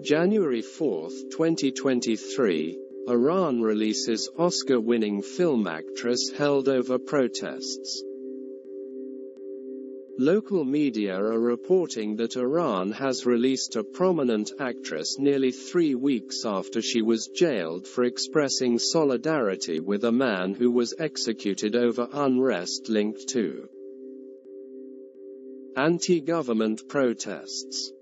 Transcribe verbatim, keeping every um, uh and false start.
January fourth, twenty twenty-three, Iran releases Oscar-winning film actress held over protests. Local media are reporting that Iran has released a prominent actress nearly three weeks after she was jailed for expressing solidarity with a man who was executed over unrest linked to anti-government protests.